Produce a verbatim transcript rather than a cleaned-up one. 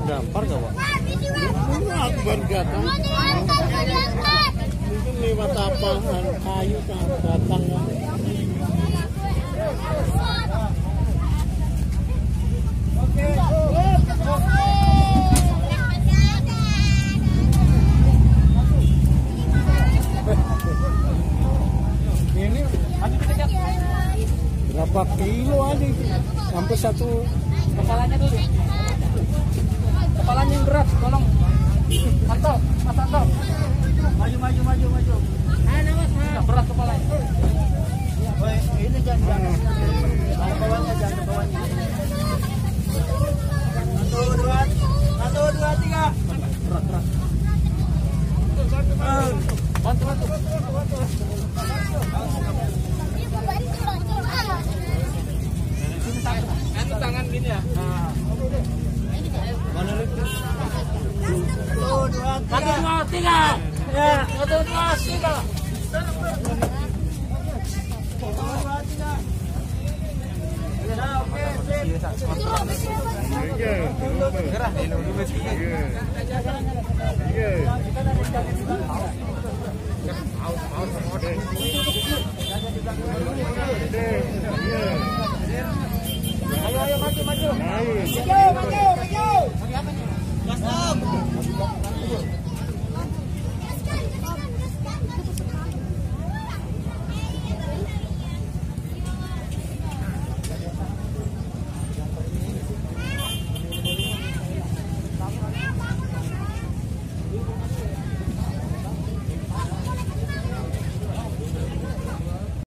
terdampar gak, Pak? Akbar datang. Mungkin lewat apa kayu kan datang. Oke. Ini berapa kilo aja? Sampai satu. Kepalanya dulu. Kepalanya yang berat, tolong. Santo, Mas Santo. Maju, maju, maju, maju. Nah, Mas. Nah, berat kepalanya. Oh, ini jangan jangan. Jangan bawahnya, jangan bawahnya. Satu, dua, satu, dua, tiga. Berat, berat. Bantu, bantu. Anu tangan gini ya. Nah. Mana itu? Satu, dua, tiga. Ya, satu, dua, tiga. Ayo, ayo, maju, maju.